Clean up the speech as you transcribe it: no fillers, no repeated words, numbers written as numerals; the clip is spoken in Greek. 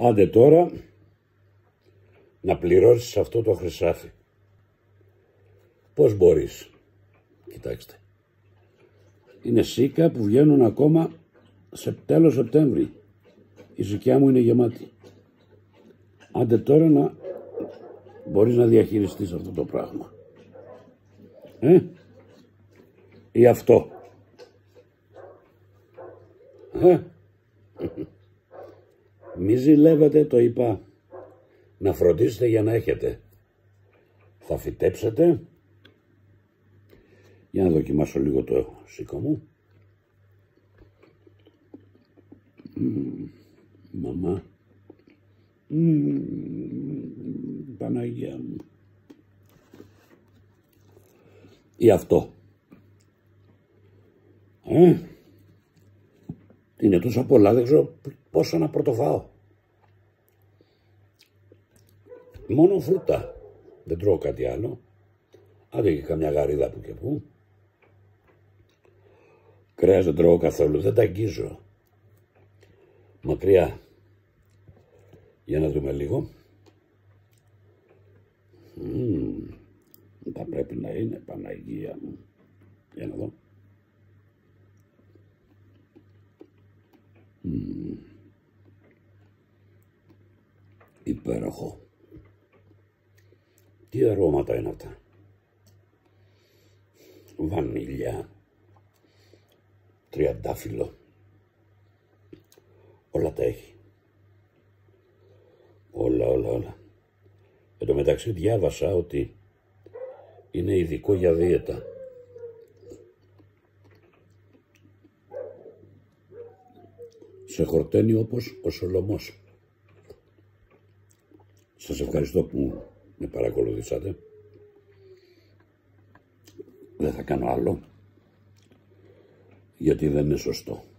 Άντε τώρα να πληρώσεις αυτό το χρυσάφι. Πώς μπορείς? Κοιτάξτε. Είναι σίκα που βγαίνουν ακόμα σε τέλος Σεπτέμβρη. Η ζυγιά μου είναι γεμάτη. Άντε τώρα να μπορείς να διαχειριστείς αυτό το πράγμα. Ή αυτό. Μη ζηλεύετε, το είπα. Να φροντίσετε για να έχετε. Θα φυτέψετε. Για να δοκιμάσω λίγο το σίκο μου. Μαμά. Παναγία μου. Ή αυτό. Είναι τόσο πολλά, δεν ξέρω πόσο να πρωτοφάω. Μόνο φρούτα. Δεν τρώω κάτι άλλο. Άντε και καμιά γαρίδα που και που. Κρέας δεν τρώω καθόλου, δεν τα αγγίζω. Μακριά. Για να δούμε λίγο. Θα πρέπει να είναι, Παναγία μου. Για να δω. Υπέροχο. Τι αρώματα είναι αυτά. Βανίλια. Τριαντάφυλλο. Όλα τα έχει. Όλα. Εν τω μεταξύ διάβασα ότι είναι ειδικό για δίαιτα. Σε χορταίνει όπως ο Σολομός. Σας ευχαριστώ που με παρακολουθήσατε. Δεν θα κάνω άλλο, γιατί δεν είναι σωστό.